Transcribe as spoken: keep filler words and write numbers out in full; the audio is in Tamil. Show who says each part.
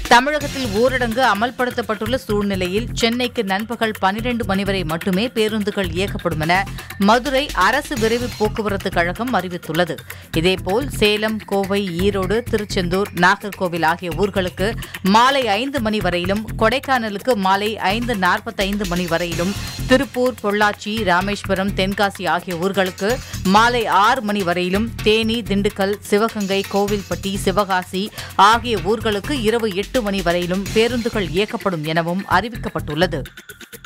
Speaker 1: தமிழகத்தில் ஊரடங்கு அமல்படுத்தப்பட்டுள்ள சூழ்நிலையில் சென்னைக்கு நண்பகல் பனிரண்டு மணி வரை மட்டுமே பேருந்துகள் இயக்கப்படும் என மதுரை அரசு விரைவு போக்குவரத்து கழகம் அறிவித்துள்ளது. இதேபோல் சேலம், கோவை, ஈரோடு, திருச்செந்தூர், நாகர்கோவில் ஆகிய ஊர்களுக்கு மாலை ஐந்து மணி வரையிலும், கொடைக்கானலுக்கு மாலை ஐந்து நாற்பத்தைந்து மணி வரையிலும், திருப்பூர், பொள்ளாச்சி, ராமேஸ்வரம், தென்காசி ஆகிய ஊர்களுக்கு மாலை ஆறு மணி வரையிலும், தேனி, திண்டுக்கல், சிவகங்கை, கோவில்பட்டி, சிவகாசி ஆகிய ஊர்களுக்கு இரவு எட்டு மணி வரையிலும் பேருந்துகள் இயக்கப்படும் எனவும் அறிவிக்கப்பட்டுள்ளது.